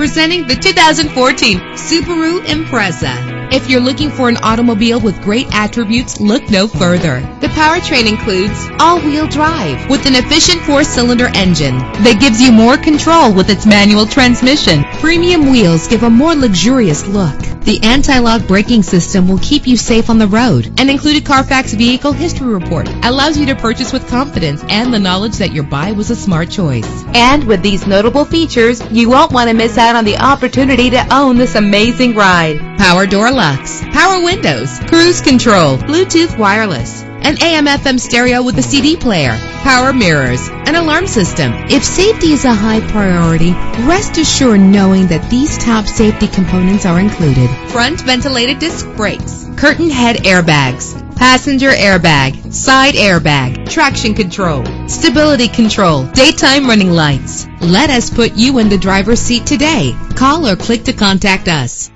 Presenting the 2014 Subaru Impreza. If you're looking for an automobile with great attributes, look no further. The powertrain includes all-wheel drive with an efficient 4-cylinder engine that gives you more control with its manual transmission. Premium wheels give a more luxurious look. The anti-lock braking system will keep you safe on the road. An included Carfax Vehicle History Report allows you to purchase with confidence and the knowledge that your buy was a smart choice. And with these notable features, you won't want to miss out on the opportunity to own this amazing ride. Power door locks, power windows, cruise control, Bluetooth wireless, an AM/FM stereo with a CD player, power mirrors, an alarm system. If safety is a high priority, rest assured knowing that these top safety components are included. Front ventilated disc brakes, curtain head airbags, passenger airbag, side airbag, traction control, stability control, daytime running lights. Let us put you in the driver's seat today. Call or click to contact us.